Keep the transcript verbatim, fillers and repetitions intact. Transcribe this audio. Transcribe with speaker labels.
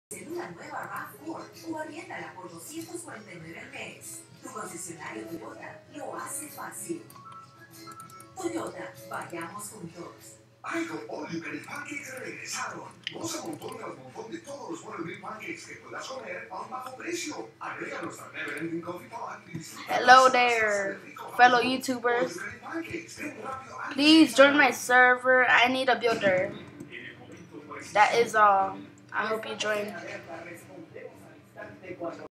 Speaker 1: La nueva RAV cuatro o arriéndala por doscientos cuarenta y nueve al mes. Tu concesionario Toyota lo hace fácil. Toyota, vayamos juntos.
Speaker 2: Ay, con All You Can Eat Pancakes regresaron. Goza montón tras montón de todos los All You Can Eat Pancakes que puedas comer a un bajo precio. Agrega nuestra Never Ending Coffee Pot y disfruta.
Speaker 3: Hello there, fellow YouTubers. Please join my server. I need a builder. That is all. I hope you join.